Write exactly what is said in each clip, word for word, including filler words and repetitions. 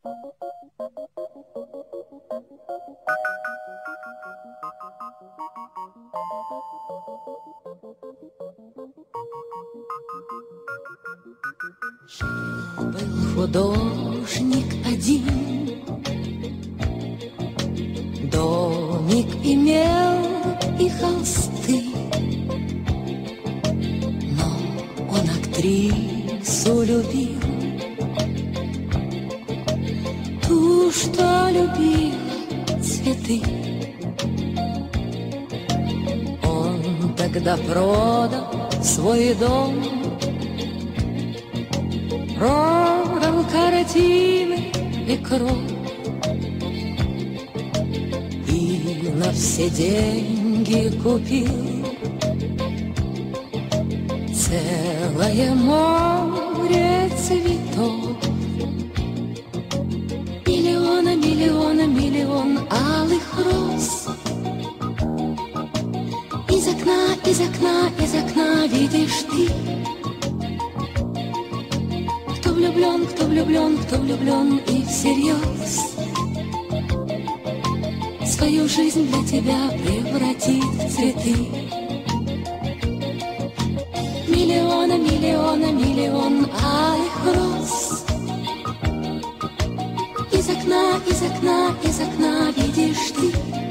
Был художник один, домик имел и холсты, но он актрису любил, ту, что любила цветы. Он тогда продал свой дом, продал картины и кровь, и на все деньги купил целое море цветов. Миллиона, миллиона, миллион алых роз. Из окна, из окна, из окна видишь ты. Кто влюблен, кто влюблен, кто влюблен и всерьез свою жизнь для тебя превратит в цветы. Миллиона, миллиона, миллион алых роз. Из окна, из окна, из окна видишь ты.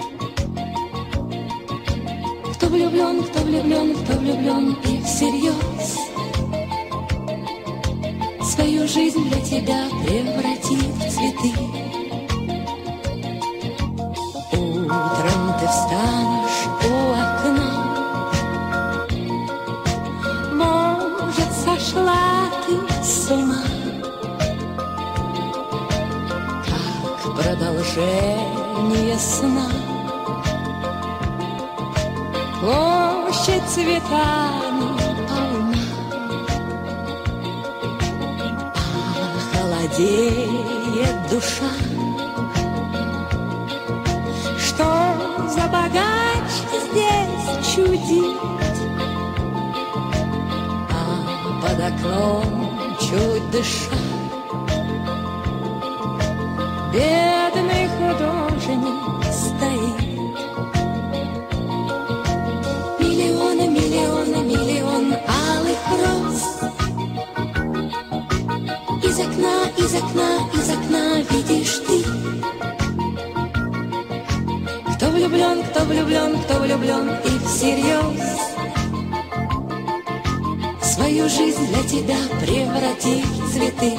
Кто влюблен, кто влюблен, кто влюблен и всерьез свою жизнь для тебя превратит в цветы. Утром ты встанешь у окна, может, сошла ты с ума, как продолжение сна. Площадь цветами полна, холодеет душа. Что за богач здесь чудит, а под окном чуть дыша бедный художник стоит. Миллионы, миллионы, миллион алых роз. Из окна, из окна, из окна видишь ты. Кто влюблен, кто влюблен, кто влюблен и всерьез свою жизнь для тебя превратит в цветы.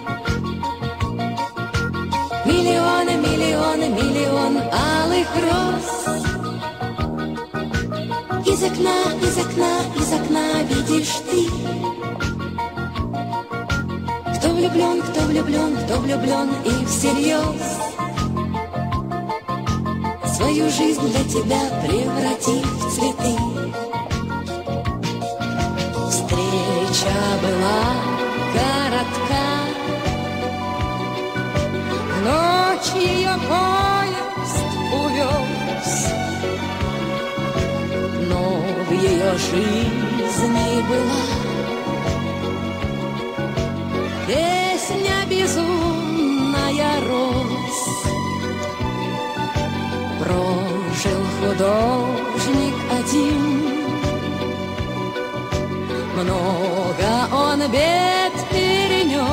Миллионы, миллионы, миллион алых роз. Из окна, из окна, из окна видишь ты. Кто влюблен, кто влюблен, кто влюблен и всерьез свою жизнь для тебя превратит в цветы. Встреча была коротка, в ночь ее поезд увез, но в ее жизни была песня безумная роз. Прожил художник один, много он бед перенес,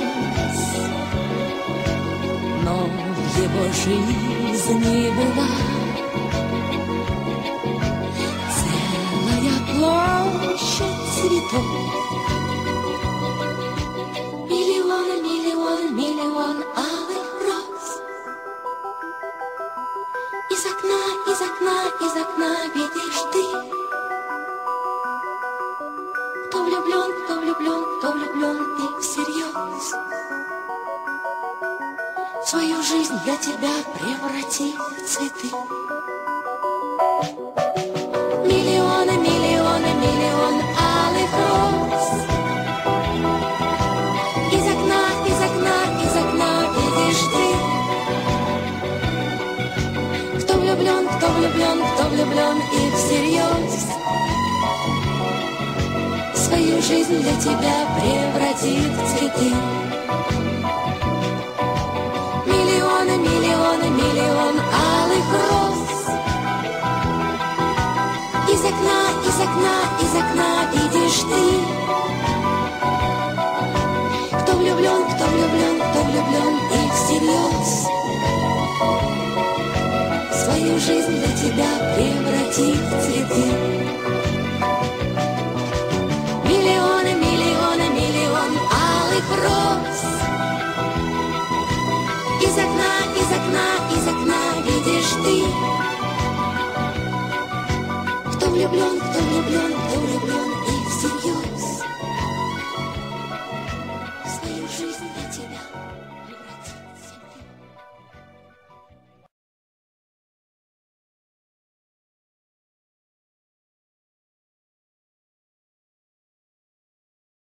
но в его жизни была целая площадь цветов. Миллион, миллион, миллион алых роз. Из окна, из окна, из окна видишь ты. Кто влюблен, кто влюблен, кто влюблен и всерьез свою жизнь для тебя преврати в цветы. Миллионы, миллионы, миллион алых роз. Из окна, из окна, из окна видишь ты. Кто влюблен, кто влюблен, кто влюблен и всерьез свою жизнь для тебя превратит в цветы. видишь ты. Кто влюблен, кто влюблен, кто влюблен и всерьез свою жизнь для тебя превратит в цветы. Миллионы, миллионы, миллион алых роз. Из окна, из окна, из окна видишь ты. Кто влюблен, кто влюблен, кто влюблен